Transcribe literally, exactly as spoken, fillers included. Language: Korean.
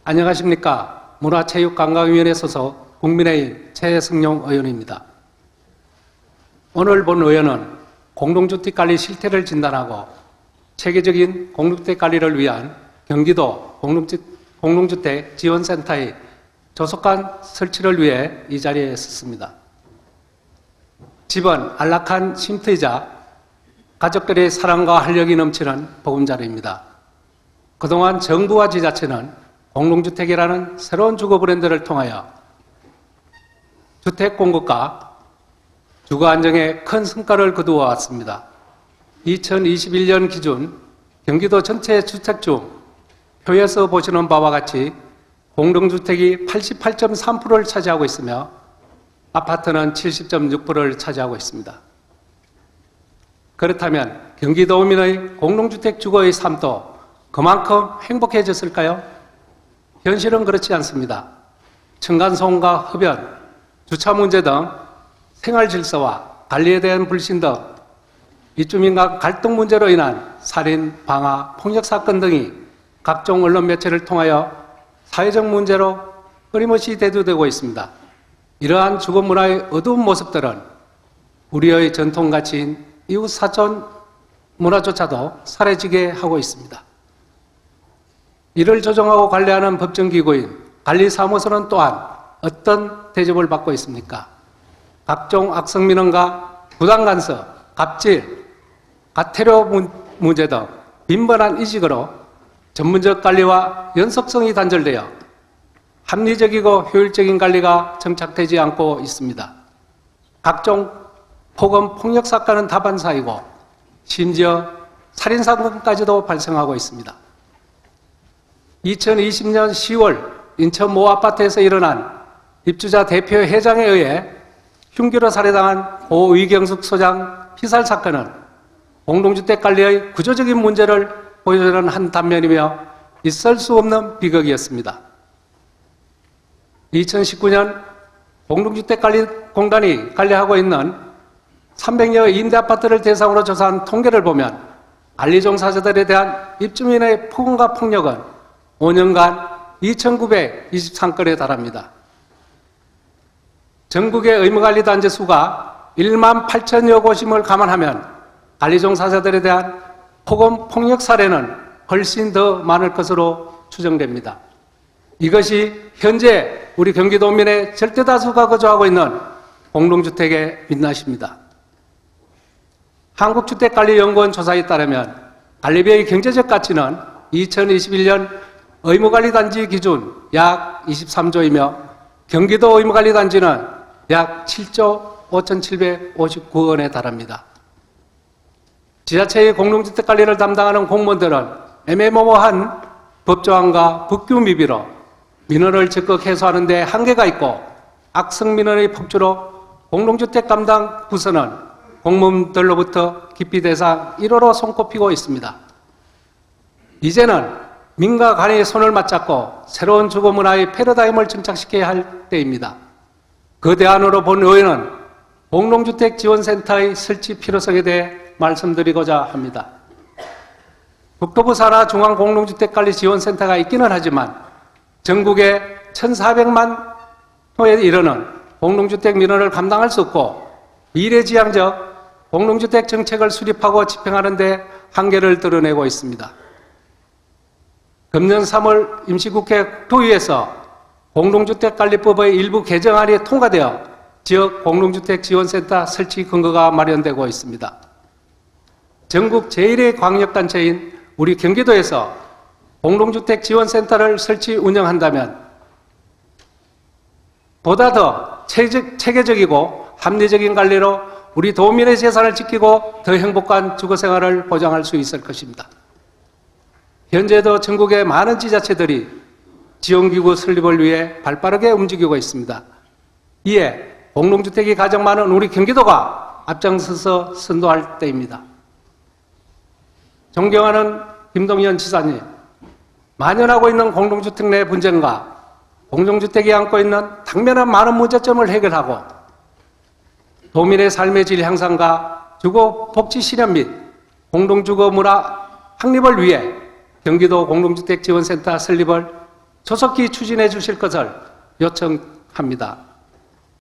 안녕하십니까. 문화체육관광위원회 소속 국민의힘 최승용 의원입니다. 오늘 본 의원은 공동주택관리 실태를 진단하고 체계적인 공동주택관리를 위한 경기도 공동주택 지원센터의 조속한 설치를 위해 이 자리에 섰습니다. 집은 안락한 쉼터이자 가족들의 사랑과 활력이 넘치는 보금자리입니다. 그동안 정부와 지자체는 공동주택이라는 새로운 주거 브랜드를 통하여 주택 공급과 주거 안정에 큰 성과를 거두어 왔습니다. 이천이십일 년 기준 경기도 전체 주택 중 표에서 보시는 바와 같이 공동주택이 팔십팔 점 삼 퍼센트를 차지하고 있으며 아파트는 칠십 점 육 퍼센트를 차지하고 있습니다. 그렇다면 경기도민의 공동주택 주거의 삶도 그만큼 행복해졌을까요? 현실은 그렇지 않습니다. 층간소음과 흡연, 주차 문제 등 생활 질서와 관리에 대한 불신 등 입주민 간 갈등 문제로 인한 살인, 방화, 폭력 사건 등이 각종 언론 매체를 통하여 사회적 문제로 끊임없이 대두되고 있습니다. 이러한 주거 문화의 어두운 모습들은 우리의 전통 가치인 이웃 사촌 문화조차도 사라지게 하고 있습니다. 이를 조정하고 관리하는 법정기구인 관리사무소는 또한 어떤 대접을 받고 있습니까? 각종 악성민원과 부당간섭, 갑질, 가태료 문제 등 빈번한 이직으로 전문적 관리와 연속성이 단절되어 합리적이고 효율적인 관리가 정착되지 않고 있습니다. 각종 폭언, 폭력 사건은 다반사이고 심지어 살인사건까지도 발생하고 있습니다. 이천이십 년 시월 인천 모 아파트에서 일어난 입주자 대표 회장에 의해 흉기로 살해당한 고 위경숙 소장 피살 사건은 공동주택 관리의 구조적인 문제를 보여주는 한 단면이며 있을 수 없는 비극이었습니다. 이천십구 년 공동주택관리공단이 관리하고 있는 삼백여 임대아파트를 대상으로 조사한 통계를 보면 관리종사자들에 대한 입주민의 폭언과 폭력은 오 년간 이천구백이십삼 건에 달합니다. 전국의 의무관리단지 수가 일만 팔천여 곳임을 감안하면 관리종사자들에 대한 폭언, 폭력 사례는 훨씬 더 많을 것으로 추정됩니다. 이것이 현재 우리 경기도민의 절대다수가 거주하고 있는 공동주택의 민낯입니다. 한국주택관리연구원 조사에 따르면 관리비의 경제적 가치는 이천이십일 년 의무관리단지 기준 약 이십삼조이며 경기도 의무관리단지는 약 칠조 오천칠백오십구 원에 달합니다. 지자체의 공동주택관리를 담당하는 공무원들은 애매모호한 법조항과 법규 미비로 민원을 적극 해소하는 데 한계가 있고 악성민원의 폭주로 공동주택 담당 부서는 공무원들로부터 기피 대상 일 호로 손꼽히고 있습니다. 이제는 민과 관이 손을 맞잡고 새로운 주거 문화의 패러다임을 정착시켜야 할 때입니다. 그 대안으로 본 의원은 공동주택 지원센터의 설치 필요성에 대해 말씀드리고자 합니다. 국토부 산하 중앙공동주택관리지원센터가 있기는 하지만 전국에 천사백만 호에 이르는 공동주택 민원을 감당할 수 없고 미래지향적 공동주택 정책을 수립하고 집행하는 데 한계를 드러내고 있습니다. 금년 삼월 임시국회 국토위에서 공동주택관리법의 일부 개정안이 통과되어 지역 공동주택지원센터 설치 근거가 마련되고 있습니다. 전국 제일의 광역단체인 우리 경기도에서 공동주택지원센터를 설치 운영한다면 보다 더 체계적이고 합리적인 관리로 우리 도민의 재산을 지키고 더 행복한 주거생활을 보장할 수 있을 것입니다. 현재도 전국의 많은 지자체들이 지원기구 설립을 위해 발빠르게 움직이고 있습니다. 이에 공동주택이 가장 많은 우리 경기도가 앞장서서 선도할 때입니다. 존경하는 김동연 지사님, 만연하고 있는 공동주택 내 분쟁과 공동주택이 안고 있는 당면한 많은 문제점을 해결하고 도민의 삶의 질 향상과 주거 복지 실현 및 공동주거 문화 확립을 위해 경기도 공동주택지원센터 설립을 조속히 추진해 주실 것을 요청합니다.